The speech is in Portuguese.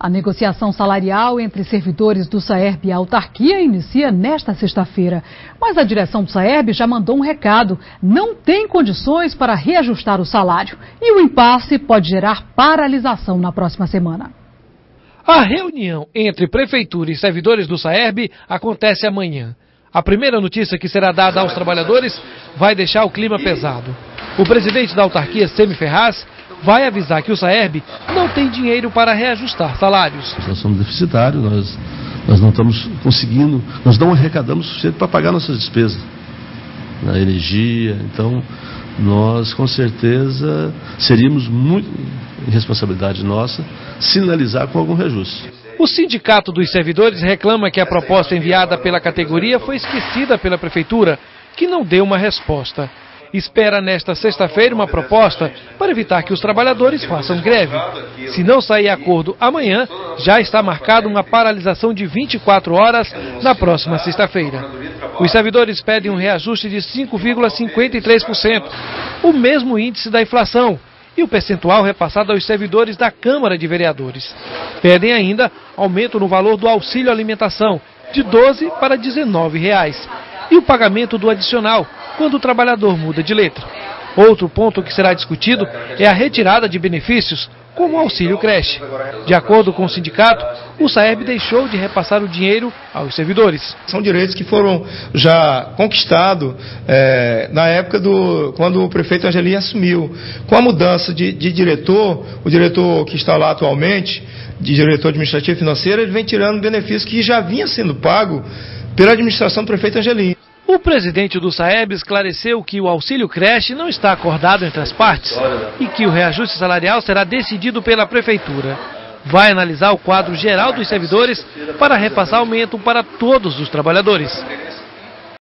A negociação salarial entre servidores do SAERB e a autarquia inicia nesta sexta-feira. Mas a direção do SAERB já mandou um recado: não tem condições para reajustar o salário. E o impasse pode gerar paralisação na próxima semana. A reunião entre prefeitura e servidores do SAERB acontece amanhã. A primeira notícia que será dada aos trabalhadores vai deixar o clima pesado. O presidente da autarquia, Semi Ferraz, vai avisar que o SAERB não tem dinheiro para reajustar salários. Nós somos deficitários, nós não estamos conseguindo, nós não arrecadamos o suficiente para pagar nossas despesas, na energia. Então, nós com certeza seríamos muito irresponsabilidade nossa sinalizar com algum reajuste. O Sindicato dos Servidores reclama que a proposta enviada pela categoria foi esquecida pela prefeitura, que não deu uma resposta. Espera nesta sexta-feira uma proposta para evitar que os trabalhadores façam greve. Se não sair acordo amanhã, já está marcada uma paralisação de 24 horas na próxima sexta-feira. Os servidores pedem um reajuste de 5,53%, o mesmo índice da inflação, e o percentual repassado aos servidores da Câmara de Vereadores. Pedem ainda aumento no valor do auxílio alimentação, de R$ 12 para R$ 19, e o pagamento do adicional, quando o trabalhador muda de letra. Outro ponto que será discutido é a retirada de benefícios, como o auxílio creche. De acordo com o sindicato, o SAERB deixou de repassar o dinheiro aos servidores. São direitos que foram já conquistados na época quando o prefeito Angelim assumiu. Com a mudança de diretor, o diretor que está lá atualmente, de diretor administrativo e financeiro, ele vem tirando benefícios que já vinha sendo pago pela administração do prefeito Angelim. O presidente do SAERB esclareceu que o auxílio creche não está acordado entre as partes e que o reajuste salarial será decidido pela prefeitura. Vai analisar o quadro geral dos servidores para repassar aumento para todos os trabalhadores.